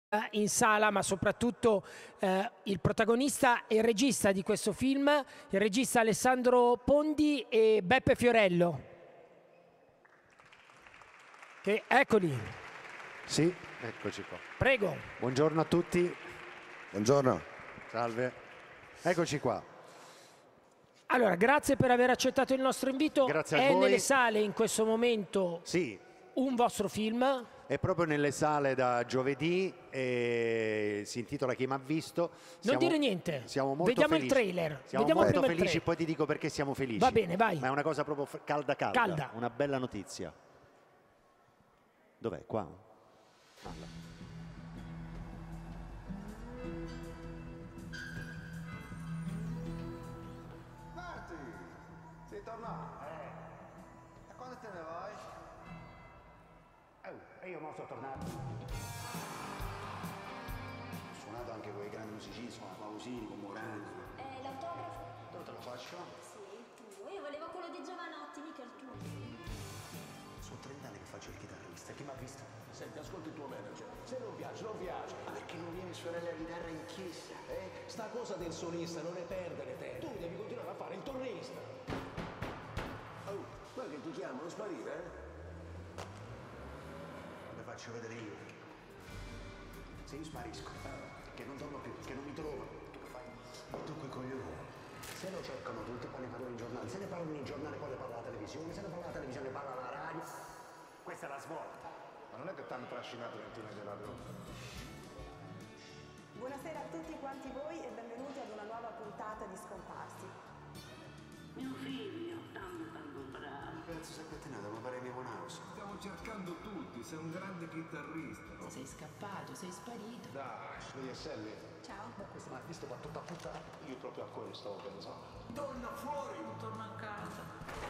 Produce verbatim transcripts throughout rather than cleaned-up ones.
in sala, ma soprattutto eh, il protagonista e il regista di questo film, il regista Alessandro Pondi e Beppe Fiorello. Che, eccoli. Sì, eccoci qua. Prego. Buongiorno a tutti. Buongiorno. Salve. Eccoci qua. Allora, grazie per aver accettato il nostro invito. Grazie a È voi. nelle sale in questo momento Sì. un vostro film. È proprio nelle sale da giovedì e si intitola Chi m'ha visto. Non dire niente. Siamo molto Vediamo felici. il trailer. Siamo Vediamo molto prima il felici, trailer. poi ti dico perché siamo felici. Va bene, vai. Ma è una cosa proprio calda calda. Calda. Una bella notizia. Dov'è? Qua? Ah, Marti, sei tornato? Eh. E quando te ne vai? Oh, e io mo sono tornato. Ho suonato anche con i grandi musicisti, con Pausini, con Morandi. Eh, l'autografo? Dove te lo faccio? Sì, il tuo. Io volevo quello di Giovanotti, mica il tuo. Sono trent'anni che faccio il chitarrista, chi mi ha visto? Senti, ascolta il tuo manager. Se non piace, non piace. Ma perché non vieni a suonare la chitarra in chiesa? Eh? Sta cosa del solista non è perdere tempo. Tu devi continuare a fare il tornista. Oh, ma che ti chiamano sparire, eh? Lo faccio vedere io. Se io sparisco, che non torno più, che non mi trovo, tu che fai? Mi tocco i coglioni. Se lo cercano tutti, poi ne parlano in giornale. Se ne parlano in giornale, poi ne parla la televisione. Se ne parla la televisione, ne parla la radio. Questa è la svolta. Ma non è che ti hanno trascinato nel tunnel della droga? Buonasera a tutti quanti voi e benvenuti ad una nuova puntata di Scomparsi. Mio figlio, tanto tanto bravo. Cazzo sei pettinato, ma pare mio Monaus. Stiamo cercando tutti, sei un grande chitarrista. Sei scappato, sei sparito. Dai, vedi Selli? Ciao. Questo mi ha visto battuta a puttana. Io proprio a quello stavo pensando. Donna fuori! Non torno a casa.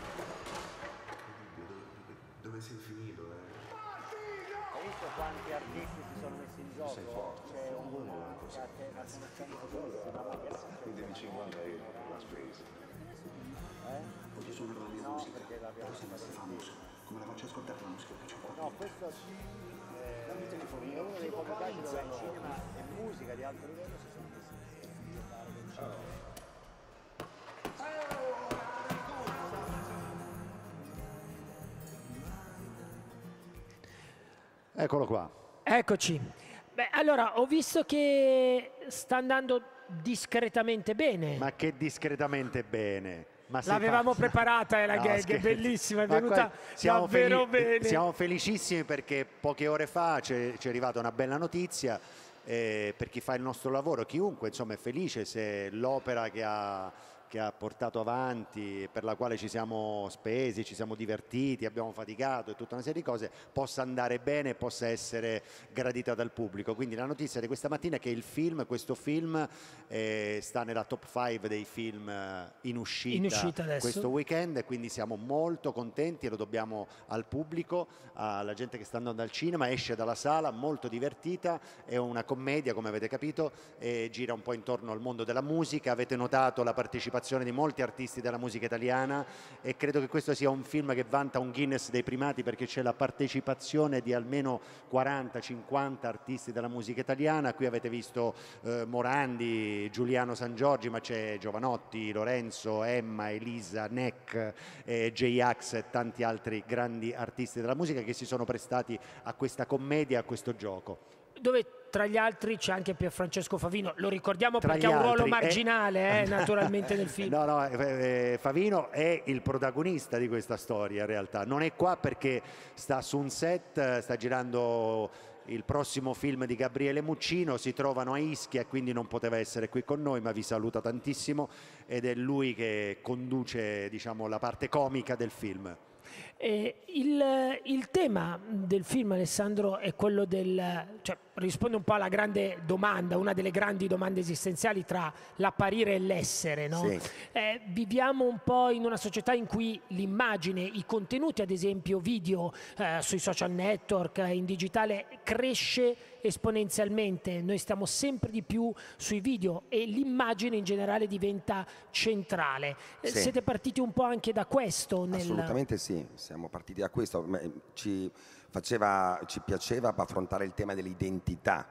Dove sei finito, eh? Hai visto quanti artisti si sono messi in gioco? Sei forte. C'è una catena fortissima, ma che Mi devi cinquanta euro la spesa. eh? Voglio suonare la mia No, musica. perché l'abbiamo Tu sei fatto famoso. Come la faccio ascoltare la musica che c'ho qua? No, questo eh, Dammi il telefonino. è uno dei pochi casi dove il cinema e musica di alto livello si sono messi insieme a fare del cinema. Eccolo qua. Eccoci. Beh, allora, ho visto che sta andando discretamente bene. Ma che discretamente bene. Ma sei L'avevamo pazza? preparata, eh, la No, gag, è scherzo. bellissima, è Ma venuta qua siamo davvero feli- bene. Siamo felicissimi perché poche ore fa ci ci è arrivata una bella notizia eh, per chi fa il nostro lavoro. Chiunque insomma è felice se l'opera che ha, che ha portato avanti, per la quale ci siamo spesi, ci siamo divertiti, abbiamo faticato e tutta una serie di cose, possa andare bene, possa essere gradita dal pubblico. Quindi la notizia di questa mattina è che il film, questo film eh, sta nella top cinque dei film eh, in uscita, In uscita adesso. questo weekend, e quindi siamo molto contenti e lo dobbiamo al pubblico, alla gente che sta andando al cinema, esce dalla sala molto divertita. È una commedia, come avete capito, e gira un po' intorno al mondo della musica. Avete notato la partecipazione di molti artisti della musica italiana e credo che questo sia un film che vanta un Guinness dei primati, perché c'è la partecipazione di almeno quaranta cinquanta artisti della musica italiana. Qui avete visto eh, Morandi, Giuliano Sangiorgi, ma c'è Giovanotti, Lorenzo, Emma, Elisa, Neck, eh, J-Ax e tanti altri grandi artisti della musica che si sono prestati a questa commedia, a questo gioco. Dove tra gli altri c'è anche Pierfrancesco Favino, lo ricordiamo Tra perché gli ha un ruolo altri, eh. marginale, eh, naturalmente nel film. No, no, eh, eh, Favino è il protagonista di questa storia in realtà. Non è qua perché sta su un set, eh, sta girando il prossimo film di Gabriele Muccino, si trovano a Ischia e quindi non poteva essere qui con noi, ma vi saluta tantissimo ed è lui che conduce, diciamo, la parte comica del film. Eh, il, il tema del film, Alessandro, è quello del, cioè, risponde un po' alla grande domanda, una delle grandi domande esistenziali tra l'apparire e l'essere, no? Sì. Eh, viviamo un po' in una società in cui l'immagine, i contenuti, ad esempio video eh, sui social network, in digitale, cresce esponenzialmente. Noi stiamo sempre di più sui video e l'immagine in generale diventa centrale. Eh, Sì. Siete partiti un po' anche da questo? Nel... Assolutamente sì, siamo partiti da questo. Ma, eh, Ci, faceva, ci piaceva affrontare il tema dell'identità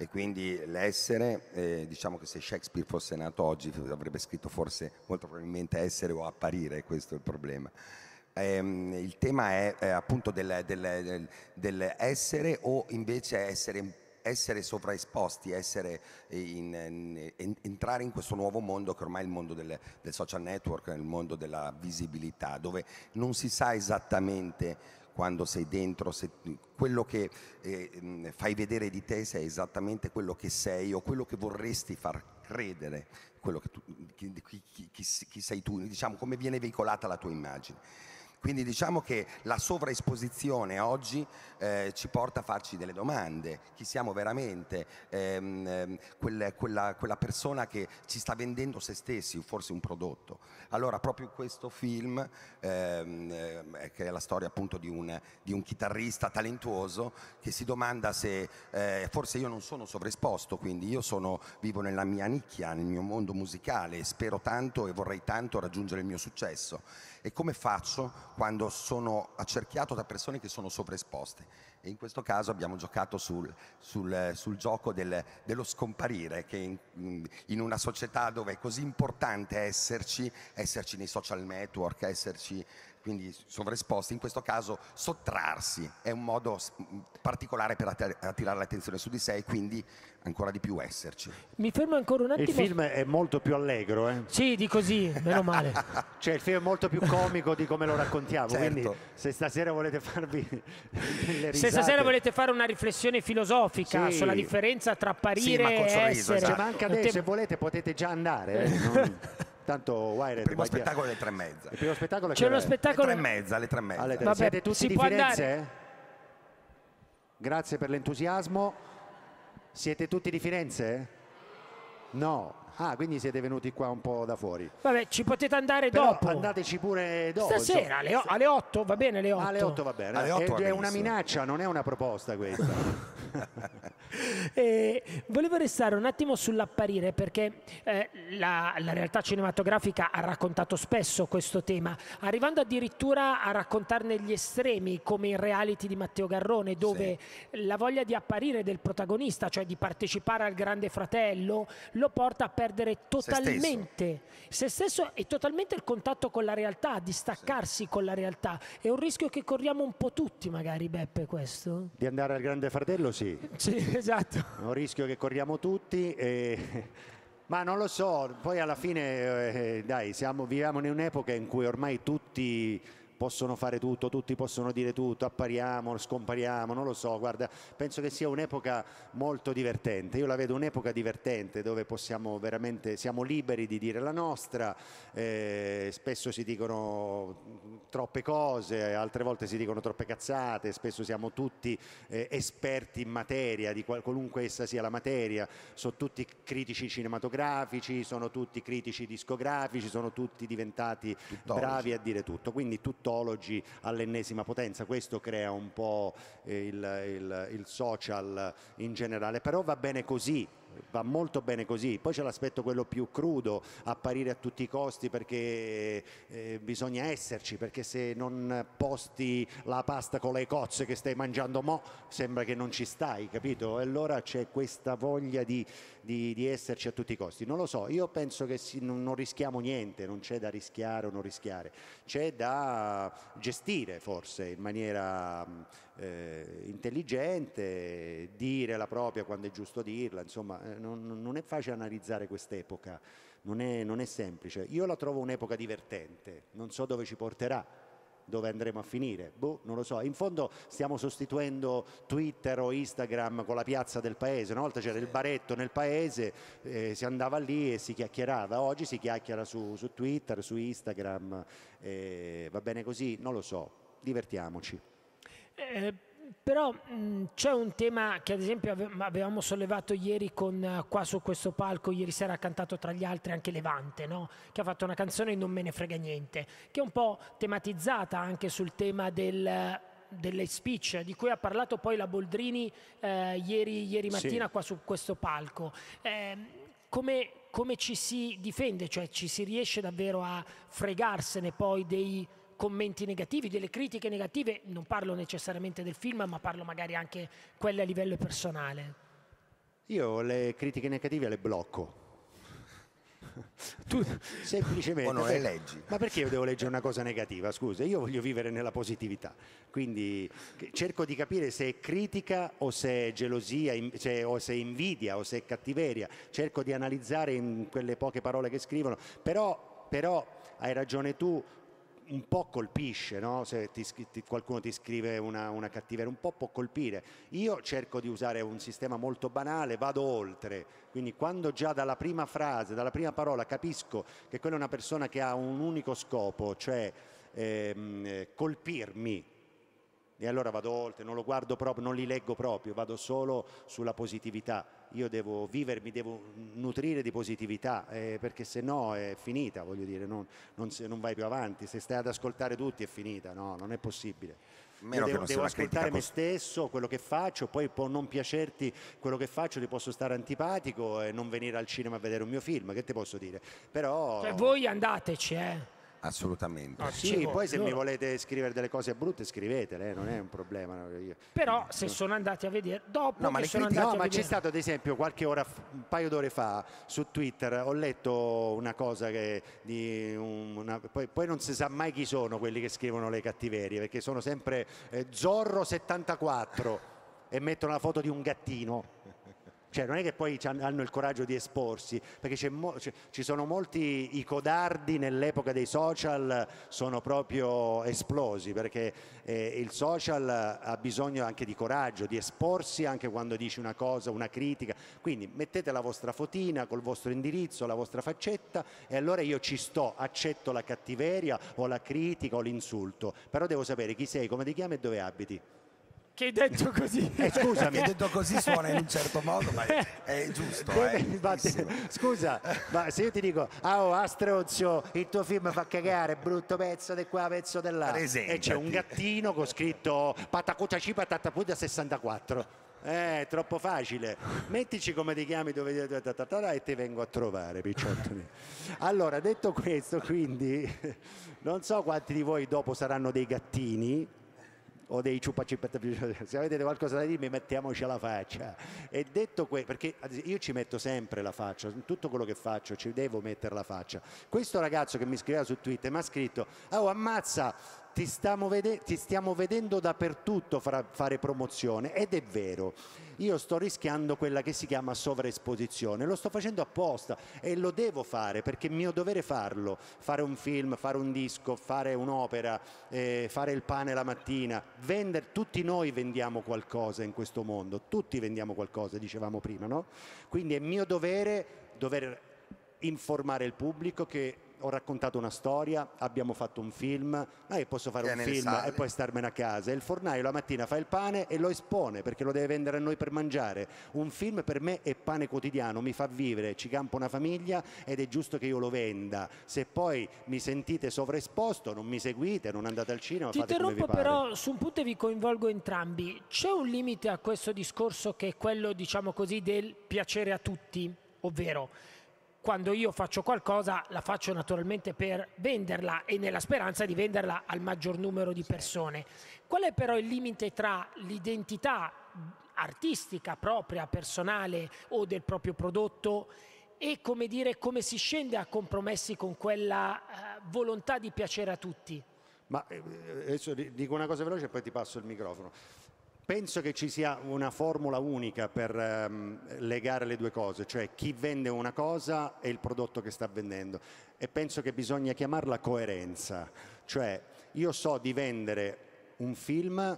e quindi l'essere, eh, diciamo che se Shakespeare fosse nato oggi avrebbe scritto forse molto probabilmente essere o apparire, questo è il problema. Ehm, il tema è eh, appunto del, del, del, del essere o invece essere essere sovraesposti, essere in, in, in, entrare in questo nuovo mondo che ormai è il mondo del, del social network, il mondo della visibilità, dove non si sa esattamente quando sei dentro, se quello che eh, fai vedere di te se è esattamente quello che sei o quello che vorresti far credere, quello che tu, chi, chi, chi, chi sei tu, diciamo come viene veicolata la tua immagine. Quindi diciamo che la sovraesposizione oggi eh, ci porta a farci delle domande. Chi siamo veramente? Ehm, quella, quella, quella persona che ci sta vendendo se stessi, forse un prodotto. Allora proprio questo film, ehm, eh, che è la storia appunto di un, di un chitarrista talentuoso che si domanda se eh, forse io non sono sovraesposto, quindi io sono, vivo nella mia nicchia, nel mio mondo musicale, spero tanto e vorrei tanto raggiungere il mio successo. E come faccio quando sono accerchiato da persone che sono sovraesposte? E in questo caso abbiamo giocato sul, sul, sul gioco del, dello scomparire, che in, in una società dove è così importante esserci, esserci nei social network, esserci quindi sovraesposti, in questo caso sottrarsi è un modo particolare per attirare l'attenzione su di sé e quindi ancora di più esserci. Mi fermo ancora un attimo. Il film è molto più allegro, eh? Sì, di così, meno male. Cioè il film è molto più comico di come lo raccontiamo, certo. Quindi se stasera volete farvi delle risate... Se stasera volete fare una riflessione filosofica sì. sulla differenza tra apparire sì, e essere... Cioè, ma anche adesso, se volete, potete già andare, eh? non... Tanto Wired, il primo spettacolo alle tre e mezza. Il primo spettacolo c'è uno spettacolo alle tre e mezza, alle tre e mezza. alle tre. Vabbè, Siete tutti si di può Firenze? andare. Grazie per l'entusiasmo. Siete tutti di Firenze? No. Ah, quindi siete venuti qua un po' da fuori. Vabbè, ci potete andare Però dopo. andateci pure dopo. Stasera, alle, o- alle otto, va bene, alle otto. Alle otto va bene. Alle otto è, va è una benissimo. minaccia, non è una proposta questa. Eh, volevo restare un attimo sull'apparire perché eh, la, la realtà cinematografica ha raccontato spesso questo tema, arrivando addirittura a raccontarne gli estremi, come in Reality di Matteo Garrone, dove sì. la voglia di apparire del protagonista, cioè di partecipare al Grande Fratello, lo porta a perdere totalmente se stesso, se stesso e totalmente il contatto con la realtà, a distaccarsi sì. con la realtà. È un rischio che corriamo un po' tutti, magari, Beppe, questo? Di andare al Grande Fratello, sì. Sì, esatto. È un rischio che corriamo tutti, e... ma non lo so, poi alla fine, eh, dai, siamo, viviamo in un'epoca in cui ormai tutti possono fare tutto, tutti possono dire tutto, appariamo, scompariamo, non lo so, guarda, penso che sia un'epoca molto divertente, io la vedo un'epoca divertente dove possiamo veramente, siamo liberi di dire la nostra, eh, spesso si dicono troppe cose, altre volte si dicono troppe cazzate, spesso siamo tutti eh, esperti in materia, di qual- qualunque essa sia la materia, sono tutti critici cinematografici, sono tutti critici discografici, sono tutti diventati Tuttologi. bravi a dire tutto, quindi tutto all'ennesima potenza. Questo crea un po' il, il, il social in generale, però va bene così, va molto bene così. Poi c'è l'aspetto quello più crudo, apparire a tutti i costi perché eh, bisogna esserci, perché se non posti la pasta con le cozze che stai mangiando mo sembra che non ci stai, capito? E allora c'è questa voglia di, di, di esserci a tutti i costi. Non lo so, io penso che si, non, non rischiamo niente, non c'è da rischiare o non rischiare, c'è da gestire forse in maniera eh, intelligente, dire la propria quando è giusto dirla, insomma eh, non, non è facile analizzare quest'epoca, non è, non è semplice. Io la trovo un'epoca divertente, non so dove ci porterà, dove andremo a finire, boh, non lo so. In fondo stiamo sostituendo Twitter o Instagram con la piazza del paese. Una volta c'era il baretto nel paese, eh, si andava lì e si chiacchierava, oggi si chiacchiera su, su Twitter, su Instagram, eh, va bene così, non lo so, divertiamoci. Eh, però mh, c'è un tema che ad esempio ave- avevamo sollevato ieri con, uh, qua su questo palco, ieri sera ha cantato tra gli altri anche Levante, no? Che ha fatto una canzone Non me ne frega niente, che è un po' tematizzata anche sul tema del... delle speech di cui ha parlato poi la Boldrini eh, ieri, ieri mattina sì. qua su questo palco. Eh, come, come ci si difende? Cioè ci si riesce davvero a fregarsene poi dei commenti negativi, delle critiche negative? Non parlo necessariamente del film, ma parlo magari anche quelle a livello personale. Io le critiche negative le blocco. Tu semplicemente o non le leggi. Ma perché io devo leggere una cosa negativa? Scusa, io voglio vivere nella positività, quindi cerco di capire se è critica o se è gelosia, se, o se è invidia o se è cattiveria, cerco di analizzare in quelle poche parole che scrivono, però, però hai ragione tu, un po' colpisce, no? Se ti, ti, qualcuno ti scrive una, una cattiveria, un po' può colpire. Io cerco di usare un sistema molto banale, vado oltre, quindi quando già dalla prima frase, dalla prima parola capisco che quella è una persona che ha un unico scopo, cioè ehm, colpirmi, e allora vado oltre, non lo guardo proprio, non li leggo proprio, vado solo sulla positività. Io devo vivermi, devo nutrire di positività, eh, perché se no è finita, voglio dire, non, non, se, non vai più avanti. Se stai ad ascoltare tutti è finita, no, non è possibile. Meno Io devo, devo una ascoltare me cos- stesso, quello che faccio, poi può non piacerti quello che faccio, ti posso stare antipatico e non venire al cinema a vedere un mio film, che ti posso dire? Però... Cioè, voi andateci, eh. Assolutamente. No, sì, dico, poi se loro... mi volete scrivere delle cose brutte scrivetele, eh, non è un problema. No? Io... Però se sono andati a vedere dopo no, ma, che sono critiche... andati no, a ma vedere... c'è stato ad esempio qualche ora, un paio d'ore fa su Twitter ho letto una cosa che di una... poi, poi non si sa mai chi sono quelli che scrivono le cattiverie, perché sono sempre eh, Zorro settantaquattro e mettono la foto di un gattino. Cioè non è che poi hanno il coraggio di esporsi, perché c'è mo- c'è, ci sono molti, i codardi nell'epoca dei social sono proprio esplosi, perché eh, il social ha bisogno anche di coraggio, di esporsi anche quando dici una cosa, una critica. Quindi mettete la vostra fotina col vostro indirizzo, la vostra faccetta, e allora io ci sto, accetto la cattiveria o la critica o l'insulto, però devo sapere chi sei, come ti chiami e dove abiti. Che hai detto così? Eh, scusami. Che detto così suona in un certo modo, ma è, è giusto. Eh, ma te, scusa, ma se io ti dico, ah, oh, Astrozio, il tuo film fa cagare, brutto pezzo di qua, pezzo di là, e c'è un gattino con scritto patacucci patataputa sessantaquattro. Eh, troppo facile. Mettici come ti chiami, dove e ti vengo a trovare, picciottoli. Allora, detto questo, quindi, non so quanti di voi dopo saranno dei gattini o dei ciupacipetta, se avete qualcosa da dirmi mettiamoci alla faccia. E detto questo, perché io ci metto sempre la faccia, in tutto quello che faccio ci devo mettere la faccia. Questo ragazzo che mi scriveva su Twitter mi ha scritto: oh, ammazza, ti stiamo, vede- ti stiamo vedendo dappertutto fra- fare promozione, ed è vero. Io sto rischiando quella che si chiama sovraesposizione, lo sto facendo apposta e lo devo fare perché è mio dovere farlo, fare un film, fare un disco, fare un'opera, eh, fare il pane la mattina, vendere, tutti noi vendiamo qualcosa in questo mondo, tutti vendiamo qualcosa, dicevamo prima, no? Quindi è mio dovere dover informare il pubblico che ho raccontato una storia, abbiamo fatto un film, non è che posso fare È un nelle film sale. e poi starmene a casa. Il fornaio la mattina fa il pane e lo espone perché lo deve vendere a noi per mangiare. Un film per me è pane quotidiano, mi fa vivere, ci campa una famiglia ed è giusto che io lo venda. Se poi mi sentite sovraesposto, non mi seguite, non andate al cinema, Ti fate come vi interrompo pare. però su un punto e vi coinvolgo entrambi. C'è un limite a questo discorso che è quello, diciamo così, del piacere a tutti, ovvero quando io faccio qualcosa la faccio naturalmente per venderla e nella speranza di venderla al maggior numero di persone. Qual è però il limite tra l'identità artistica propria, personale o del proprio prodotto e, come dire, come si scende a compromessi con quella eh, volontà di piacere a tutti? Ma eh, adesso dico una cosa veloce e poi ti passo il microfono. Penso che ci sia una formula unica per ehm, legare le due cose, cioè chi vende una cosa e il prodotto che sta vendendo, e penso che bisogna chiamarla coerenza, cioè io so di vendere un film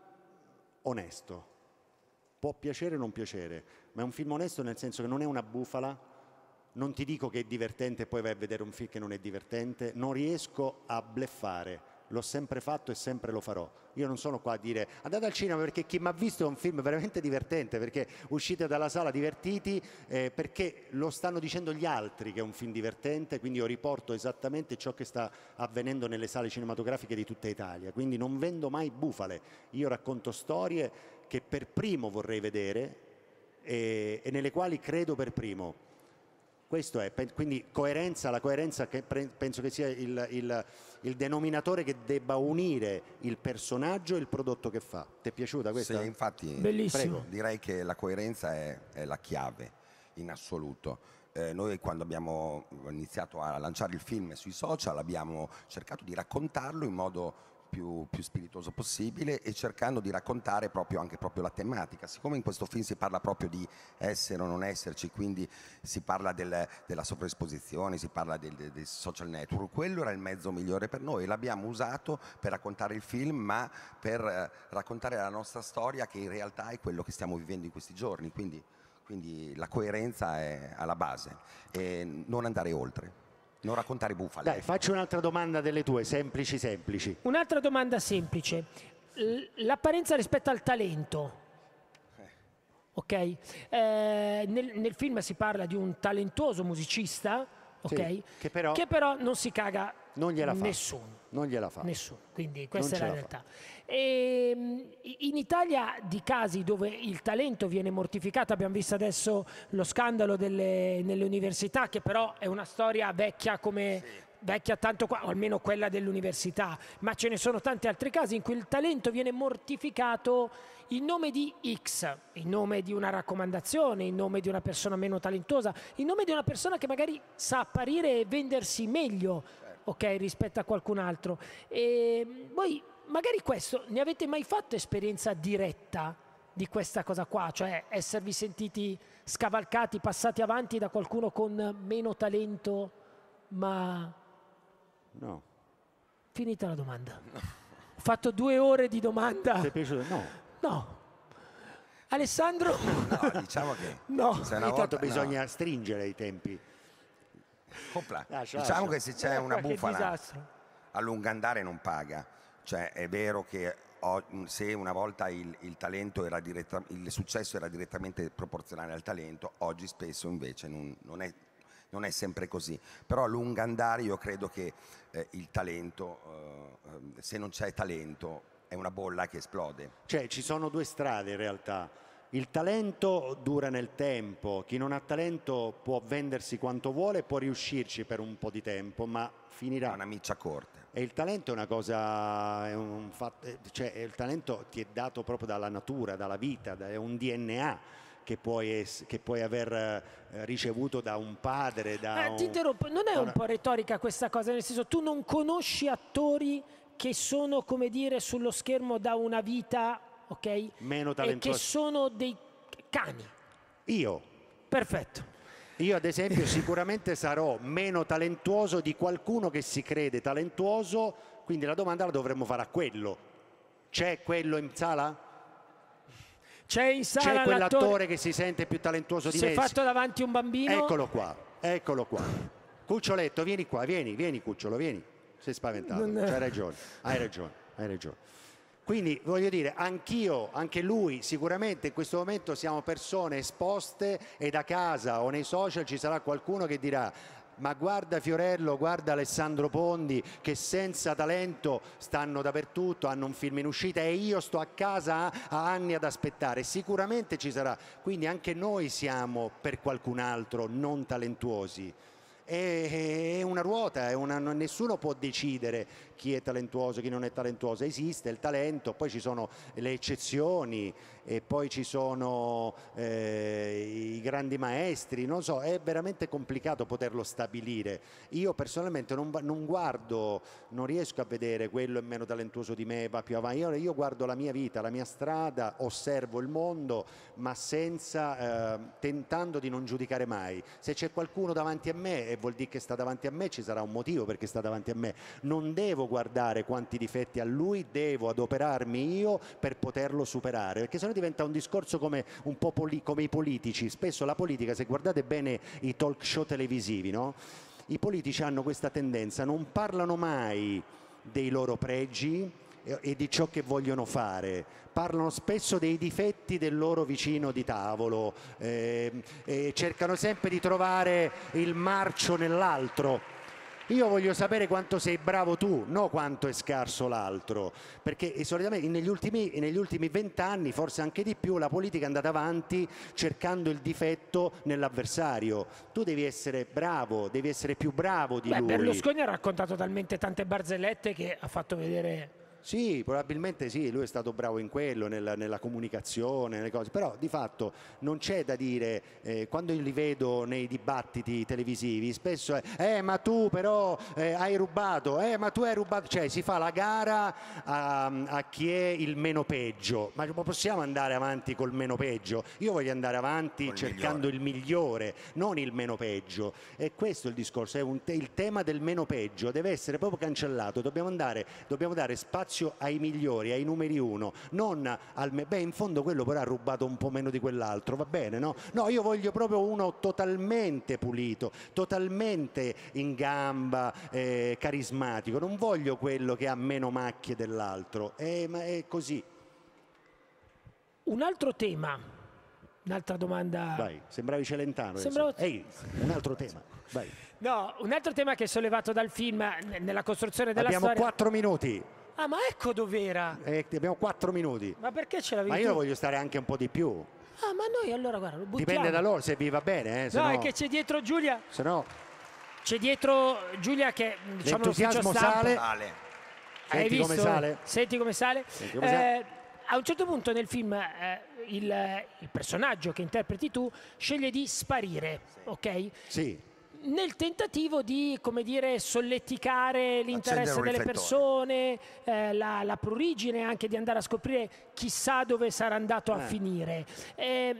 onesto, può piacere o non piacere, ma è un film onesto nel senso che non è una bufala, non ti dico che è divertente e poi vai a vedere un film che non è divertente, non riesco a bleffare. L'ho sempre fatto e sempre lo farò. Io non sono qua a dire andate al cinema perché chi mi ha visto è un film veramente divertente, perché uscite dalla sala divertiti, eh, perché lo stanno dicendo gli altri che è un film divertente, quindi io riporto esattamente ciò che sta avvenendo nelle sale cinematografiche di tutta Italia. Quindi non vendo mai bufale, io racconto storie che per primo vorrei vedere e, e nelle quali credo per primo. Questo è, quindi coerenza, la coerenza che penso che sia il, il, il denominatore che debba unire il personaggio e il prodotto che fa. Ti è piaciuta questa? Sì, infatti. Bellissimo. Prego. Direi che la coerenza è, è la chiave in assoluto. Eh, noi quando abbiamo iniziato a lanciare il film sui social abbiamo cercato di raccontarlo in modo più, più spiritoso possibile e cercando di raccontare proprio anche proprio la tematica. Siccome in questo film si parla proprio di essere o non esserci, quindi si parla del, della sovraesposizione, si parla del, del, del social network, quello era il mezzo migliore per noi e l'abbiamo usato per raccontare il film, ma per eh, raccontare la nostra storia, che in realtà è quello che stiamo vivendo in questi giorni. Quindi, quindi la coerenza è alla base e non andare oltre. Non raccontare bufale. Dai, faccio un'altra domanda delle tue, semplici semplici. Un'altra domanda semplice. L- L'apparenza rispetto al talento. Ok? Eh, nel, nel film si parla di un talentuoso musicista, ok? Sì, che, però che però non si caga non gliela fa. nessuno. Non gliela fa. Nessuno, quindi questa Non è la ce la realtà. E, in Italia di casi dove il talento viene mortificato, abbiamo visto adesso lo scandalo delle, nelle università, che però è una storia vecchia come... Sì. vecchia tanto qua, o almeno quella dell'università, ma ce ne sono tanti altri casi in cui il talento viene mortificato in nome di X, in nome di una raccomandazione, in nome di una persona meno talentuosa, in nome di una persona che magari sa apparire e vendersi meglio, ok, rispetto a qualcun altro. E voi magari questo, ne avete mai fatto esperienza diretta di questa cosa qua, cioè esservi sentiti scavalcati, passati avanti da qualcuno con meno talento, ma... No. Finita la domanda. No. Ho fatto due ore di domanda. Ti è piaciuto? No. No. Alessandro? No, diciamo che... No. Se una volta bisogna no. stringere i tempi. Lascia, diciamo lascia. che se c'è eh, una bufala disastro. a lungo andare non paga. Cioè è vero che ho, se una volta il, il talento era diretta, il successo era direttamente proporzionale al talento, oggi spesso invece non, non è... non è sempre così, però a lungo andare io credo che eh, il talento, eh, se non c'è talento, è una bolla che esplode. Cioè ci sono due strade in realtà. Il talento dura nel tempo, chi non ha talento può vendersi quanto vuole, può riuscirci per un po' di tempo, ma finirà. È una miccia corta. E il talento è una cosa, è un fatto, cioè il talento ti è dato proprio dalla natura, dalla vita, è un D N A. Che puoi, che puoi aver eh, ricevuto da un padre, da eh, un... Ti interrompo, non è una... un po' retorica questa cosa, nel senso tu non conosci attori che sono, come dire, sullo schermo da una vita, ok? Meno talentuosi. E che sono dei cani. Io? Perfetto. Io ad esempio sicuramente sarò meno talentuoso di qualcuno che si crede talentuoso, quindi la domanda la dovremmo fare a quello. C'è quello in sala? C'è in sala C'è quell'attore che si sente più talentuoso di me. Si me. è fatto davanti un bambino. Eccolo qua, eccolo qua. Cuccioletto, vieni qua, vieni, vieni Cucciolo, vieni. Sei spaventato, Non... c'hai ragione, hai ragione, hai ragione. Quindi voglio dire, anch'io, anche lui, sicuramente in questo momento siamo persone esposte e da casa o nei social ci sarà qualcuno che dirà: ma guarda Fiorello, guarda Alessandro Pondi che senza talento stanno dappertutto, hanno un film in uscita e io sto a casa a anni ad aspettare. Sicuramente ci sarà, quindi anche noi siamo per qualcun altro non talentuosi. È una ruota, è una, nessuno può decidere chi è talentuoso, chi non è talentuoso. Esiste il talento, poi ci sono le eccezioni e poi ci sono eh, i grandi maestri, non so, è veramente complicato poterlo stabilire. Io personalmente non, non guardo, non riesco a vedere quello è meno talentuoso di me, va più avanti. Io, io guardo la mia vita, la mia strada, osservo il mondo, ma senza, eh, tentando di non giudicare mai. Se c'è qualcuno davanti a me e vuol dire che sta davanti a me, ci sarà un motivo perché sta davanti a me. Non devo guardare quanti difetti ha lui, devo adoperarmi io per poterlo superare, perché sennò diventa un discorso come un po' come i politici. Spesso la politica, se guardate bene i talk show televisivi, no? I politici hanno questa tendenza, non parlano mai dei loro pregi e di ciò che vogliono fare, parlano spesso dei difetti del loro vicino di tavolo, eh, e cercano sempre di trovare il marcio nell'altro. Io voglio sapere quanto sei bravo tu, non quanto è scarso l'altro, perché solitamente negli ultimi negli ultimi vent'anni, forse anche di più, la politica è andata avanti cercando il difetto nell'avversario. Tu devi essere bravo, devi essere più bravo di Beh, lui. Berlusconi ha raccontato talmente tante barzellette che ha fatto vedere... Sì, probabilmente sì, lui è stato bravo in quello, nella, nella comunicazione, nelle cose, però di fatto non c'è da dire, eh, quando io li vedo nei dibattiti televisivi, spesso è, eh ma tu però eh, hai rubato, eh ma tu hai rubato, cioè si fa la gara a, a chi è il meno peggio, ma possiamo andare avanti col meno peggio? Io voglio andare avanti Col cercando il migliore, non il meno peggio, e questo è il discorso, è un te- il tema del meno peggio deve essere proprio cancellato, dobbiamo, andare, dobbiamo dare spazio ai migliori, ai numeri uno, non al me- beh in fondo quello però ha rubato un po' meno di quell'altro, va bene, no? No, io voglio proprio uno totalmente pulito, totalmente in gamba, eh, carismatico, non voglio quello che ha meno macchie dell'altro, eh, ma è così. Un altro tema, un'altra domanda... Vai, sembravi Celentano. Sembravo- Ehi, un altro tema, vai. No, un altro tema che è sollevato dal film n- nella costruzione della Abbiamo storia... quattro minuti, Ah, ma ecco dov'era! eh, abbiamo quattro minuti, Ma perché ce l'avevi ma io tu? voglio stare anche un po' di più. Ah, ma noi allora, guarda, lo buttiamo. Dipende da loro, se vi va bene, eh, se No, no, è che c'è dietro Giulia, se no c'è dietro Giulia che, diciamo, l'ufficio l'entusiasmo stampa. sale. Vale. Hai Senti come visto? sale? Senti come sale? Senti come sale? Eh, a un certo punto nel film eh, il, il personaggio che interpreti tu sceglie di sparire, ok? Sì. Nel tentativo di, come dire, solleticare l'interesse Accendere un delle riflettore. persone, eh, la, la prurigine anche di andare a scoprire chissà dove sarà andato a Eh. finire. E,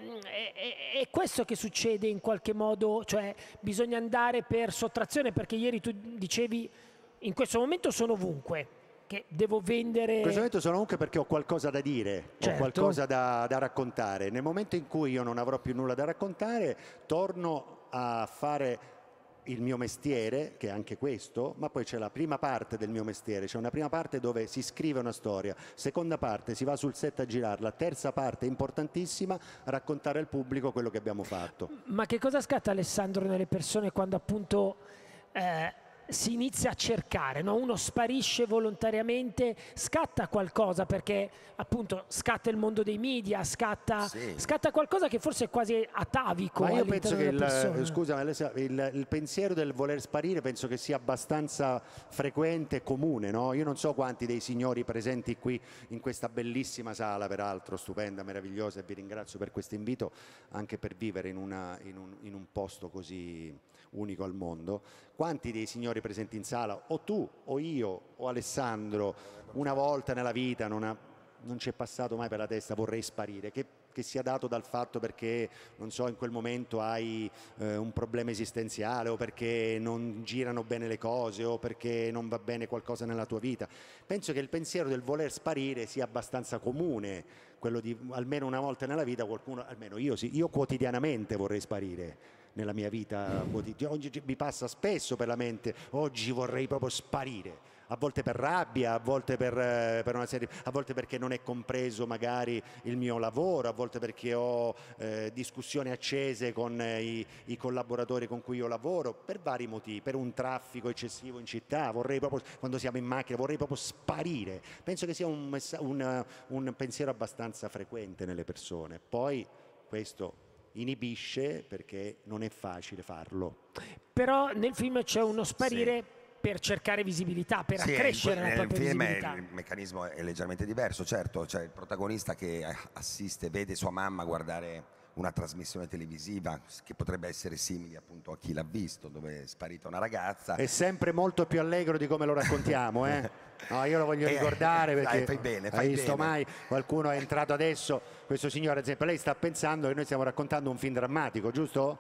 e- è questo che succede in qualche modo, cioè bisogna andare per sottrazione, perché ieri tu dicevi in questo momento sono ovunque, che devo vendere... In questo momento sono comunque perché ho qualcosa da dire, Certo. ho qualcosa da, da raccontare. Nel momento in cui io non avrò più nulla da raccontare, torno a fare il mio mestiere, che è anche questo, ma poi c'è la prima parte del mio mestiere, c'è una prima parte dove si scrive una storia, seconda parte si va sul set a girarla, terza parte importantissima, raccontare al pubblico quello che abbiamo fatto. Ma che cosa scatta, Alessandro, nelle persone quando appunto eh, si inizia a cercare, no? Uno sparisce volontariamente, scatta qualcosa, perché appunto scatta il mondo dei media, scatta, Sì. scatta qualcosa che forse è quasi atavico Ma io all'interno penso che della persona. il, scusa, Alessia, il, il pensiero del voler sparire penso che sia abbastanza frequente e comune, no? Io non so quanti dei signori presenti qui in questa bellissima sala, peraltro stupenda, meravigliosa, e vi ringrazio per questo invito, anche per vivere in, una, in, un, in un posto così unico al mondo. Quanti dei signori presenti in sala, o tu, o io, o Alessandro, una volta nella vita non ha non ci è passato mai per la testa vorrei sparire, che, che sia dato dal fatto perché, non so, in quel momento hai eh, un problema esistenziale, o perché non girano bene le cose, o perché non va bene qualcosa nella tua vita. Penso che il pensiero del voler sparire sia abbastanza comune, quello di almeno una volta nella vita qualcuno, almeno io sì, io quotidianamente vorrei sparire. Nella mia vita quotidiana, oggi mi passa spesso per la mente, oggi vorrei proprio sparire. A volte per rabbia, a volte per, eh, per una serie, a volte perché non è compreso magari il mio lavoro, a volte perché ho eh, discussioni accese con eh, i, i collaboratori con cui io lavoro, per vari motivi, per un traffico eccessivo in città, vorrei proprio, quando siamo in macchina, vorrei proprio sparire. Penso che sia un, messa- un, un pensiero abbastanza frequente nelle persone. Poi questo inibisce perché non è facile farlo. Però nel film c'è uno sparire Sì. per cercare visibilità, per Sì, accrescere in- la nel propria film è- visibilità. il meccanismo è leggermente diverso, certo, c'è il protagonista che assiste, vede sua mamma guardare una trasmissione televisiva che potrebbe essere simile appunto a chi l'ha visto, dove è sparita una ragazza. È sempre molto più allegro di come lo raccontiamo, eh? No, io lo voglio Eh, ricordare perché dai, fai bene, fai hai visto bene. mai qualcuno è entrato adesso, questo signore ad esempio, lei sta pensando che noi stiamo raccontando un film drammatico, giusto?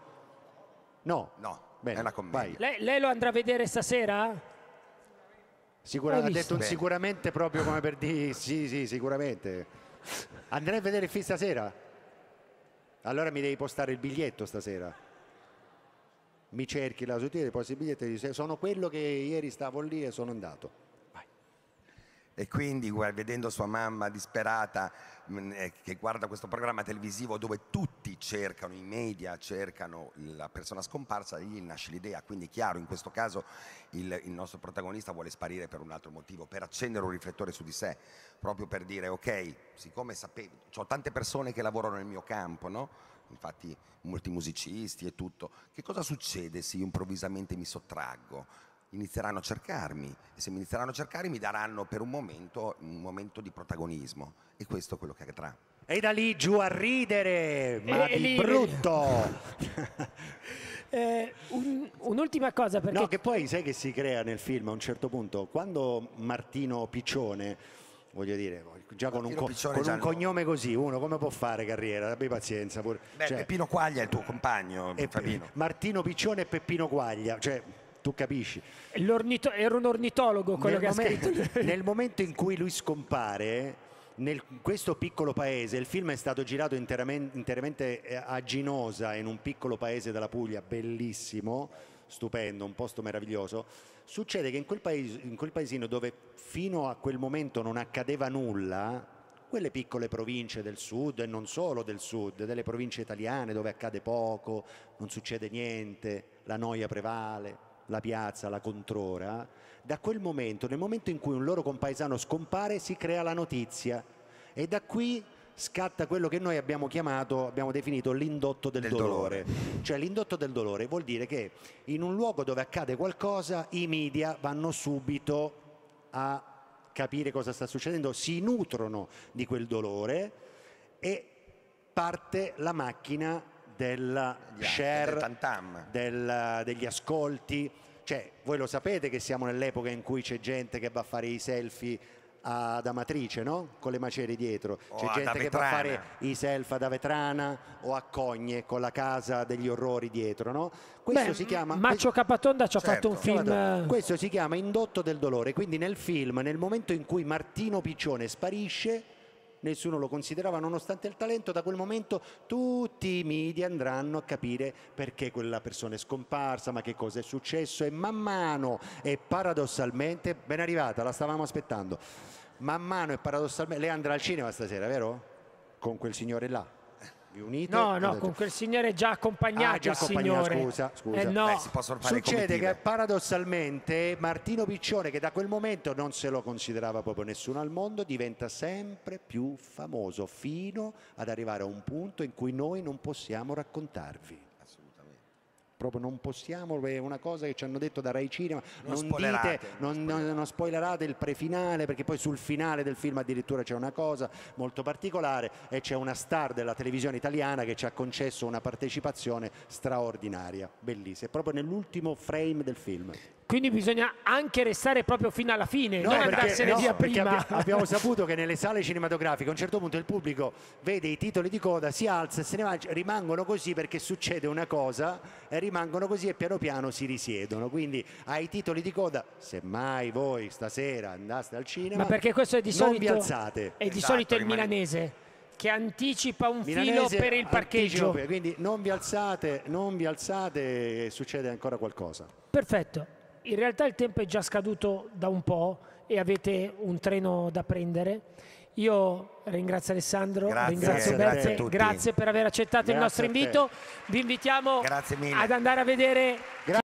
No. No, Bene, è una commedia. Lei, lei lo andrà a vedere stasera? Sicura- Hai ha visto? detto un Bene. sicuramente proprio come per dire sì, sì, sicuramente. Andrei a vedere il film stasera? Allora mi devi postare il biglietto stasera. Mi cerchi la su te, poi il biglietto e dici, sono quello che ieri stavo lì e sono andato. Vai. E quindi vedendo sua mamma disperata che guarda questo programma televisivo dove tutti cercano, i media cercano la persona scomparsa, gli nasce l'idea. Quindi è chiaro, in questo caso il, il nostro protagonista vuole sparire per un altro motivo, per accendere un riflettore su di sé, proprio per dire ok, siccome sapevo, ho tante persone che lavorano nel mio campo, no? Infatti molti musicisti e tutto, che cosa succede se io improvvisamente mi sottraggo? Inizieranno a cercarmi, e se mi inizieranno a cercare mi daranno per un momento un momento di protagonismo, e questo è quello che accadrà. E da lì giù a ridere, ma E- e di lì- brutto. Eh, un- un'ultima cosa, perché No, che poi sai che si crea nel film a un certo punto, quando Martino Piccione, voglio dire, già con, un, Martino co- Piccione con già un no. cognome così, uno come può fare carriera? Abbi pazienza pure. Beh, Cioè, Peppino Quaglia è il tuo compagno, e- Fabino. Martino Piccione e Peppino Quaglia, cioè tu capisci. l'ornito- era un ornitologo quello Nel, che ha momento, scritto. nel momento in cui lui scompare, nel in questo piccolo paese, il film è stato girato interamente, interamente eh, a Ginosa, in un piccolo paese della Puglia, bellissimo, stupendo, un posto meraviglioso. Succede che in quel, paese, in quel paesino dove fino a quel momento non accadeva nulla, quelle piccole province del sud e non solo del sud, delle province italiane dove accade poco, non succede niente, la noia prevale, la piazza, la controra, da quel momento, nel momento in cui un loro compaesano scompare, si crea la notizia, e da qui scatta quello che noi abbiamo chiamato, abbiamo definito l'indotto del, Del dolore. dolore. Cioè l'indotto del dolore vuol dire che in un luogo dove accade qualcosa i media vanno subito a capire cosa sta succedendo, si nutrono di quel dolore e parte la macchina della Del share, tantam. del- degli ascolti. Cioè, voi lo sapete che siamo nell'epoca in cui c'è gente che va a fare i selfie ad Amatrice, no? Con le macerie dietro. O C'è ad gente che va a Avetrana. fare i selfie ad Avetrana o a Cogne con la casa degli orrori dietro, no? Questo Beh, si chiama Maccio Capatonda ci ha Certo. fatto un film. eh, questo si chiama indotto del dolore. Quindi nel film, nel momento in cui Martino Piccione sparisce, nessuno lo considerava nonostante il talento, da quel momento tutti i media andranno a capire perché quella persona è scomparsa, ma che cosa è successo, e man mano e paradossalmente, ben arrivata, la stavamo aspettando, man mano e paradossalmente, lei andrà al cinema stasera, vero? Con quel signore là. Vi unite? No, no, Vedete? con quel signore già accompagnato, Ah, già il accompagnato, signore. scusa, scusa. Eh, no. Beh, si possono fare Succede comitive. che paradossalmente Martino Piccione, che da quel momento non se lo considerava proprio nessuno al mondo, diventa sempre più famoso fino ad arrivare a un punto in cui noi non possiamo raccontarvi. Proprio non possiamo, è una cosa che ci hanno detto da Rai Cinema, Non non, spoilerate, dite, non non, non, non spoilerate il prefinale, perché poi sul finale del film addirittura c'è una cosa molto particolare e c'è una star della televisione italiana che ci ha concesso una partecipazione straordinaria, bellissima, è proprio nell'ultimo frame del film. Quindi bisogna anche restare proprio fino alla fine, non perché- andarsene no, via perché prima. abbia- abbiamo saputo che nelle sale cinematografiche a un certo punto il pubblico vede i titoli di coda, si alza e se ne va, rimangono così perché succede una cosa e rimangono così e piano piano si risiedono. Quindi ai titoli di coda, se mai voi stasera andaste al cinema, Ma perché questo è di non vi solito, alzate. è di Esatto, solito il rimane- milanese che anticipa un filo Milanese per il parcheggio. anticipa, quindi non vi alzate, non vi alzate, succede ancora qualcosa. Perfetto. In realtà il tempo è già scaduto da un po' e avete un treno da prendere. Io ringrazio Alessandro, Grazie, ringrazio grazie a Beppe, tutti. grazie per aver accettato il Grazie nostro a te. invito. Vi invitiamo Grazie mille. ad andare a vedere